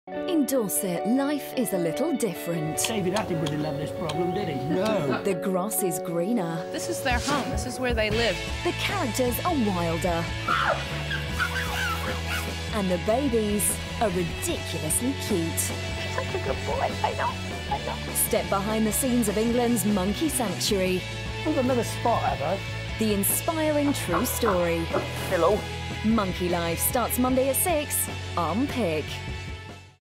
In Dorset, life is a little different. David Attenborough didn't have this problem, did he? No. The grass is greener. This is their home. This is where they live. The characters are wilder. And the babies are ridiculously cute. Such a good boy. I know. Step behind the scenes of England's monkey sanctuary. I've got another spot, have I? The inspiring true story. Hello. Monkey Life starts Monday at 6 on Pick.